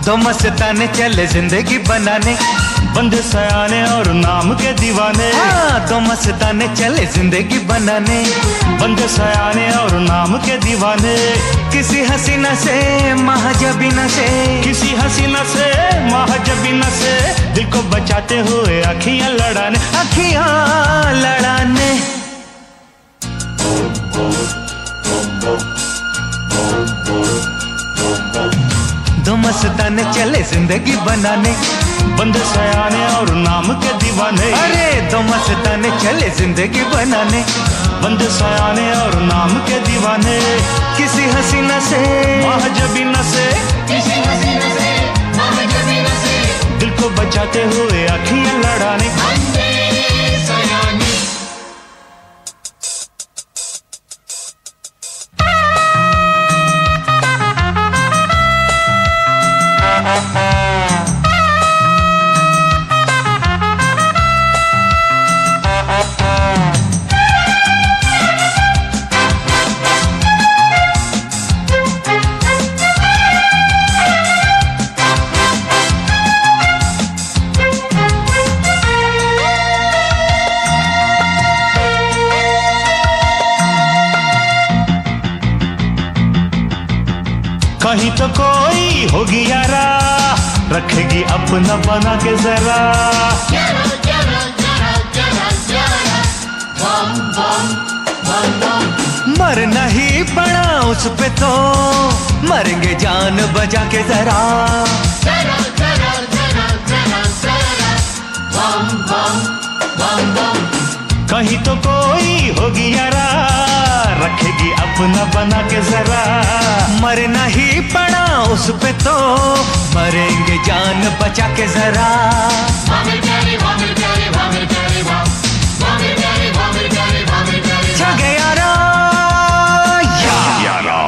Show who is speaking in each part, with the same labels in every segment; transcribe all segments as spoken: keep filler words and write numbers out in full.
Speaker 1: दो मस्ताने चले जिंदगी बनाने,
Speaker 2: बंद सयाने और नाम के दीवाने।
Speaker 1: हाँ, दो मस्ताने चले जिंदगी बनाने,
Speaker 2: बंद सयाने और नाम के दीवाने।
Speaker 1: किसी हसीना से महाजबीना से,
Speaker 2: किसी हसीना से महाजबीना से, दिल को बचाते हुए अखियां लड़ाने,
Speaker 1: अखियां लड़ाने। दो मस्ताने चले जिंदगी बनाने,
Speaker 2: बंद सयाने और नाम के दीवाने।
Speaker 1: अरे दो मस्ताने चले जिंदगी बनाने,
Speaker 2: बंद सयाने और नाम के दीवाने।
Speaker 1: किसी हसीना से
Speaker 2: महाजबीना से,
Speaker 3: किसी हसीना से महाजबीना से,
Speaker 2: दिल को बचाते हुए अखियां लड़ाने।
Speaker 3: बंदे सयाने।
Speaker 2: कहीं तो कोई होगी यारा, रखेगी अपना बना के जरा।
Speaker 3: जरा जरा जरा जरा जरा, बम बम बम बम।
Speaker 1: मरना ही पड़ा उस पे तो, मरेंगे जान बजा के जरा।
Speaker 3: जरा जरा जरा जरा जरा, बम बम बम बम।
Speaker 2: कहीं तो कोई होगी यारा, रखेगी अपना बना के जरा।
Speaker 1: मरना ही पड़ा उस पे तो, मरेंगे जान बचा के जरा।
Speaker 3: वामिल प्यारे वामिल प्यारे वामिल प्यारे वाम, वामिल प्यारे वामिल प्यारे वामिल प्यारे वाम।
Speaker 1: जागे यारा या
Speaker 2: यारा।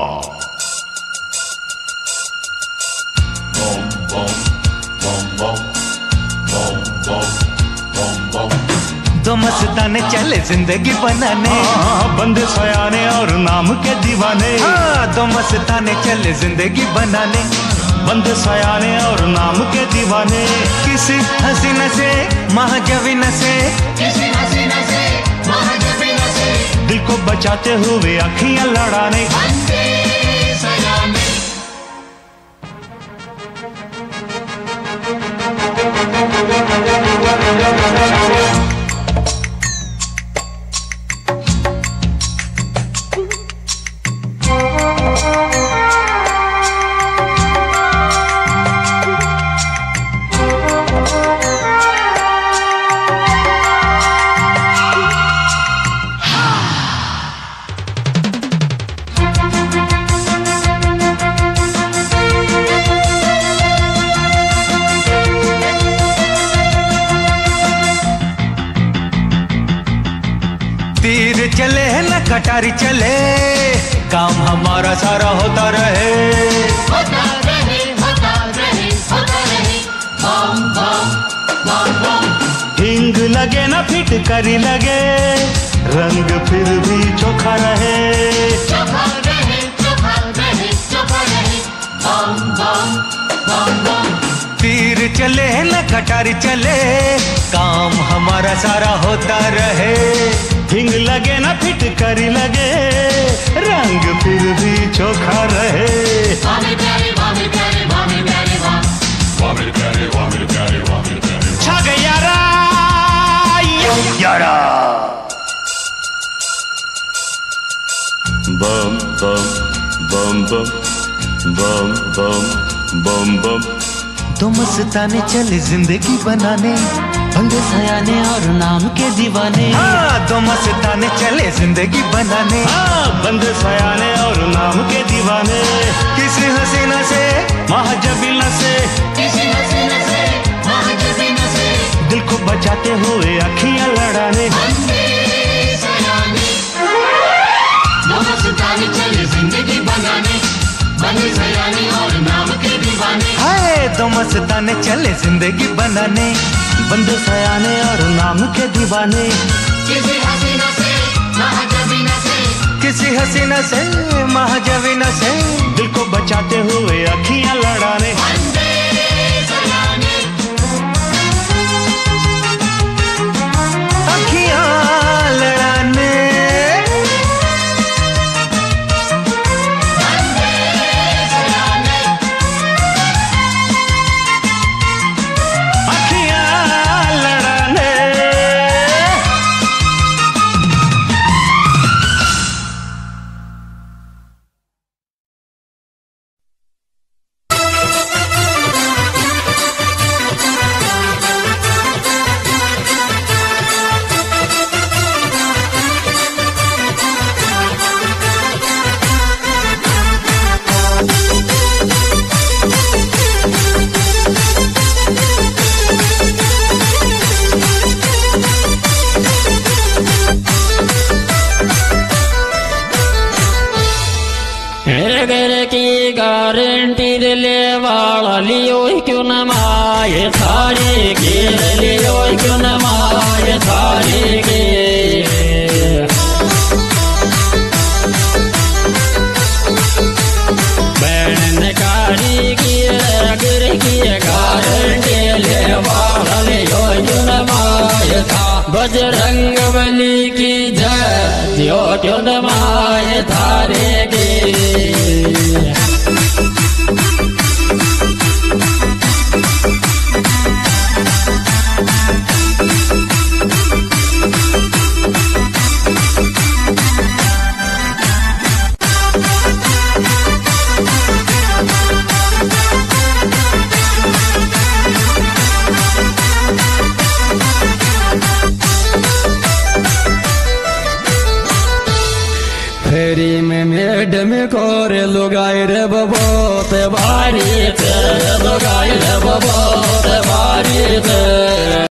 Speaker 1: दो मस्ताने चले जिंदगी बनाने,
Speaker 2: हाँ, बंद सयाने और नाम के दीवाने।
Speaker 1: हाँ, दो मस्ताने चले जिंदगी बनाने,
Speaker 2: बंद सयाने और नाम के दीवाने।
Speaker 1: किसी हसीना से महाजबीना से,
Speaker 3: किसी हसीना से महाजबीना से,
Speaker 2: दिल को बचाते हुए अखियां लड़ाने।
Speaker 3: बंदे सयाने।
Speaker 1: तीर चले न कटारी चले, काम हमारा सारा होता रहे।
Speaker 3: होता रहे होता रहे होता रहे, बम बम बम बम।
Speaker 2: हिंग लगे ना फिटकरी लगे, रंग फिर भी चोखा रहे।
Speaker 3: चोखा रहे चोखा रहे चोखा रहे, बम बम बम बम।
Speaker 1: तीर चले न कटारी चले, काम हमारा सारा होता रहे।
Speaker 2: हिंग लगे ना फिटकरी लगे, रंग फिर भी चोखा रहे।
Speaker 3: वामिल प्यारे वामिल प्यारे वामिल प्यारे वाम, वामिल प्यारे वामिल प्यारे वामिल प्यारे।
Speaker 2: छा गया यारा यारा। बम बम बम बम बम बम बम बम।
Speaker 1: दो मस्ताने चले जिंदगी बनाने,
Speaker 4: बंद सयाने और नाम के दीवाने।
Speaker 1: हाँ, दो मस्ताने चले जिंदगी बनाने,
Speaker 2: हाँ, बंद सयाने और नाम के दीवाने।
Speaker 1: किसी हसीना से
Speaker 2: महाजबीना से,
Speaker 3: किसी हसीना से महाजबीना से,
Speaker 2: दिल को बचाते हुए अखियां लड़ाने।
Speaker 3: बंदे सयाने। दो मस्ताने चले जिंदगी बनाने, बंद सयाने और नाम के दीवाने।
Speaker 1: हाय, दो मस्ताने चले जिंदगी बनाने,
Speaker 2: बंद सयाने और नाम के दीवाने।
Speaker 3: किसी हसीना से महाजबीना से,
Speaker 1: किसी हसीना से महाजबीना से,
Speaker 2: दिल को बचाते हुए अखियां लड़ाने।
Speaker 3: बंदे
Speaker 5: घर की गारंटी ले वाला लियो क्यों न माए थारे के लियो क्यों न माए थारे के बहन कारी की घर की गारंटी ले वाला लियो क्यों न माए था बजरंग बली की जय जियो क्यों न माए थारे के फेरी में मैडम कोरे लुगाई रे बबोत भारी थे लुगाई रे बबोत भारी थे।